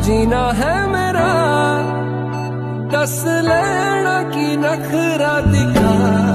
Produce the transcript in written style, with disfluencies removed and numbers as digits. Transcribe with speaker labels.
Speaker 1: जीना है मेरा, दस लेना की नखरा दिखा।